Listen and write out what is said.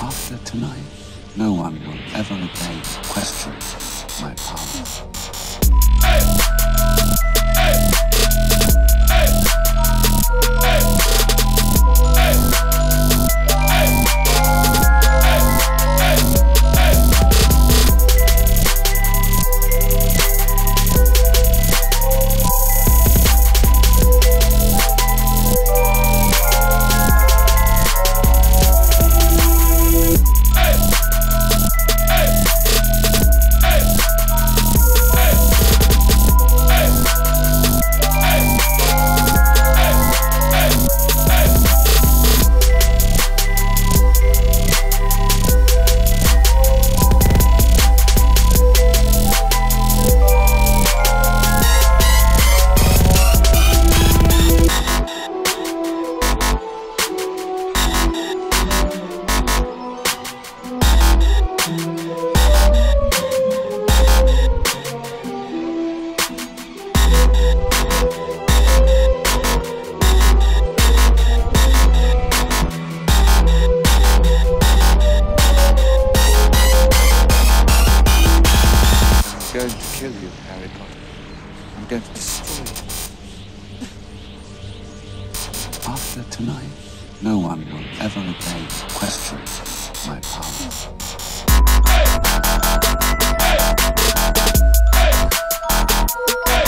After tonight, no one will ever again question my power. I'm going to kill you, Harry Potter. I'm going to destroy you. After tonight, no one will ever again question my power.